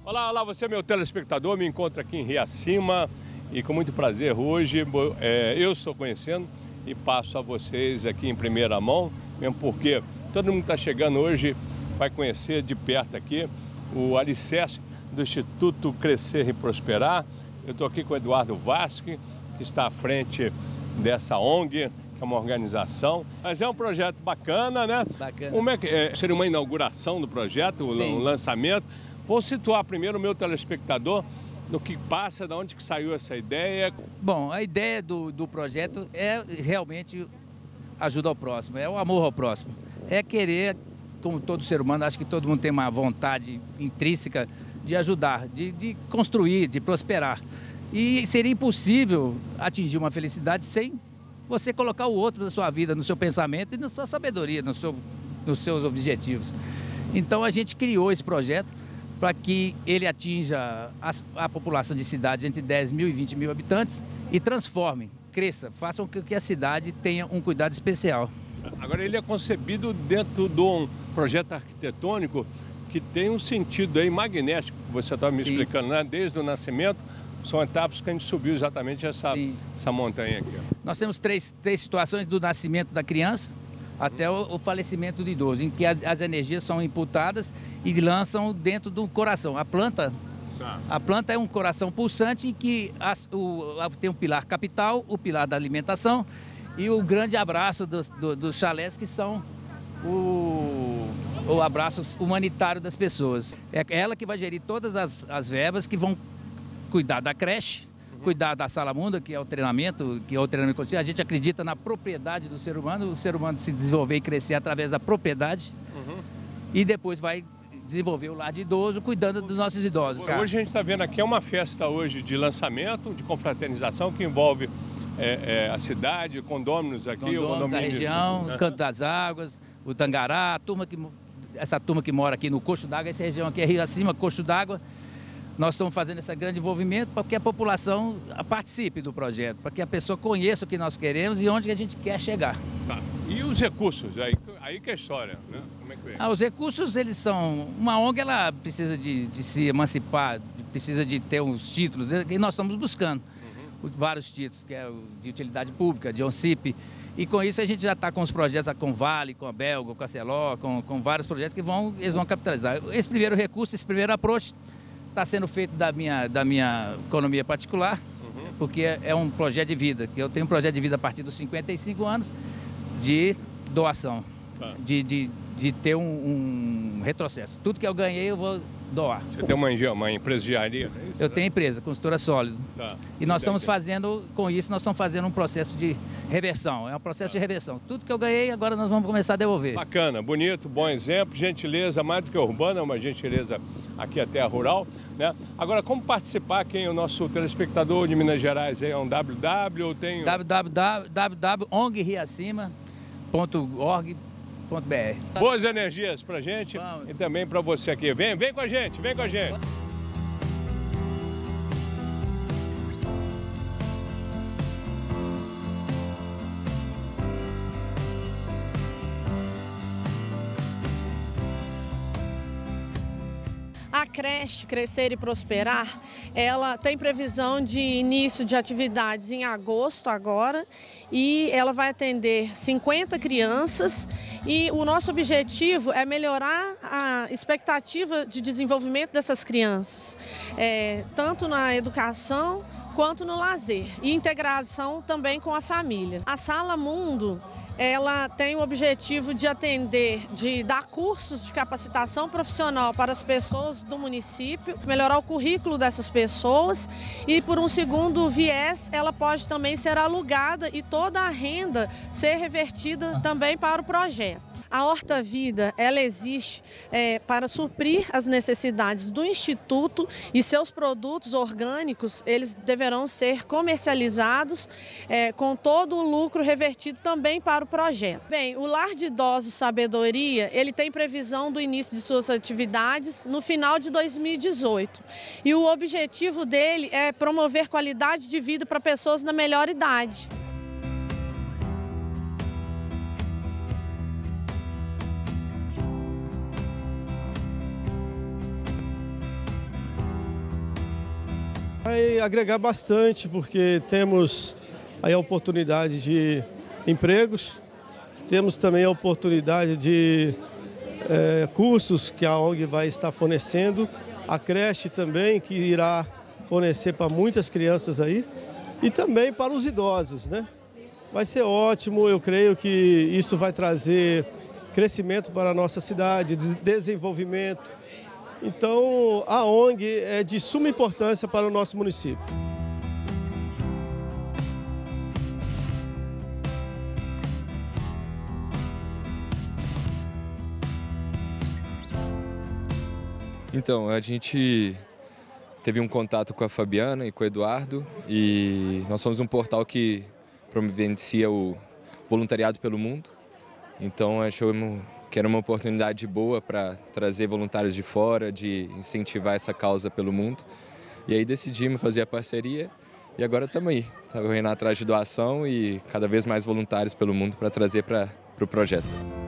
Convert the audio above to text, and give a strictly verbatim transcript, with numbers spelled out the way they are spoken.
Olá, olá, você é meu telespectador, me encontra aqui em Riacima e com muito prazer hoje é, eu estou conhecendo e passo a vocês aqui em primeira mão, mesmo porque todo mundo está chegando hoje, vai conhecer de perto aqui o alicerce do Instituto Crescer e Prosperar. Eu estou aqui com o Eduardo Vasque, que está à frente dessa O N G, que é uma organização, mas é um projeto bacana, né? Bacana. Como é que é? Seria uma inauguração do projeto, Sim. um lançamento. Vou situar primeiro o meu telespectador no que passa, de onde que saiu essa ideia. Bom, a ideia do, do projeto é realmente ajuda ao próximo, é o amor ao próximo. É querer, como todo ser humano, acho que todo mundo tem uma vontade intrínseca de ajudar, de, de construir, de prosperar. E seria impossível atingir uma felicidade sem você colocar o outro na sua vida, no seu pensamento e na sua sabedoria, no seu, nos seus objetivos. Então a gente criou esse projeto para que ele atinja a, a população de cidades entre dez mil e vinte mil habitantes e transforme, cresça, façam com que a cidade tenha um cuidado especial. Agora, ele é concebido dentro de um projeto arquitetônico que tem um sentido aí magnético, que você estava me Sim. explicando, né? Desde o nascimento, são etapas que a gente subiu exatamente essa, essa montanha aqui. Nós temos três, três situações do nascimento da criança até o, o falecimento do idoso, em que a, as energias são imputadas e lançam dentro do coração. A planta, tá. a planta é um coração pulsante em que as, o, tem um pilar capital, o pilar da alimentação e o grande abraço dos, do, dos chalés, que são o, o abraço humanitário das pessoas. É ela que vai gerir todas as, as verbas que vão cuidar da creche, cuidar da Sala Munda, que é o treinamento, que é o treinamento contínuo. A gente acredita na propriedade do ser humano, o ser humano se desenvolver e crescer através da propriedade, uhum. e depois vai desenvolver o lar de idoso, cuidando dos nossos idosos. Hoje a gente está vendo aqui é uma festa hoje de lançamento, de confraternização, que envolve é, é, a cidade, condôminos aqui, condôminos o condomínio da região, de... Canto das Águas, o Tangará, a turma que, essa turma que mora aqui no Coxo d'Água, essa região aqui é Rio Acima, Coxo d'Água. Nós estamos fazendo esse grande envolvimento para que a população participe do projeto, para que a pessoa conheça o que nós queremos e onde a gente quer chegar. Tá. E os recursos? Aí, aí que é a história, né? Como é que é? Ah, os recursos, eles são... Uma O N G, ela precisa de, de se emancipar, precisa de ter uns títulos, e nós estamos buscando uhum. vários títulos, que é o de utilidade pública, de ONCIP. E com isso a gente já está com os projetos com Vale, com a Belga, com a Celó, com, com vários projetos que vão, eles vão capitalizar. Esse primeiro recurso, esse primeiro approach, está sendo feito da minha, da minha economia particular, uhum. porque é, é um projeto de vida, que eu tenho um projeto de vida a partir dos cinquenta e cinco anos de doação, tá. de, de, de ter um, um retrocesso. Tudo que eu ganhei eu vou doar. Você tem uma, uma empresa de engenharia? É isso, eu né? tenho empresa, consultora Sólido. Tá. E nós estamos fazendo, com isso, nós estamos fazendo um processo de reversão, é um processo tá. de reversão. Tudo que eu ganhei, agora nós vamos começar a devolver. Bacana, bonito, bom exemplo, gentileza, mais do que urbana, uma gentileza aqui até a rural, né? Agora, como participar, quem é o nosso telespectador de Minas Gerais? É um W W ou tem... w w w ponto o n g riacima ponto org ponto b r. Boas energias pra gente. Vamos. E também pra você aqui. Vem, vem com a gente, vem com a gente. A creche Crescer e Prosperar, ela tem previsão de início de atividades em agosto agora e ela vai atender cinquenta crianças e o nosso objetivo é melhorar a expectativa de desenvolvimento dessas crianças, é, tanto na educação quanto no lazer e integração também com a família. A Sala Mundo, ela tem o objetivo de atender, de dar cursos de capacitação profissional para as pessoas do município, melhorar o currículo dessas pessoas e, por um segundo viés, ela pode também ser alugada e toda a renda ser revertida também para o projeto. A Horta Vida, ela existe é, para suprir as necessidades do Instituto e seus produtos orgânicos, eles deverão ser comercializados é, com todo o lucro revertido também para o projeto. Bem, o Lar de Idosos Sabedoria, ele tem previsão do início de suas atividades no final de dois mil e dezoito. E o objetivo dele é promover qualidade de vida para pessoas na melhor idade. Vai agregar bastante, porque temos aí a oportunidade de empregos, temos também a oportunidade de é, cursos que a O N G vai estar fornecendo, a creche também, que irá fornecer para muitas crianças aí, e também para os idosos, né? Vai ser ótimo, eu creio que isso vai trazer crescimento para a nossa cidade, desenvolvimento. Então, a O N G é de suma importância para o nosso município. Então, a gente teve um contato com a Fabiana e com o Eduardo e nós somos um portal que providencia o voluntariado pelo mundo. Então, achamos que era uma oportunidade boa para trazer voluntários de fora, de incentivar essa causa pelo mundo. E aí decidimos fazer a parceria e agora estamos aí, estamos indo atrás de doação e cada vez mais voluntários pelo mundo para trazer para o projeto.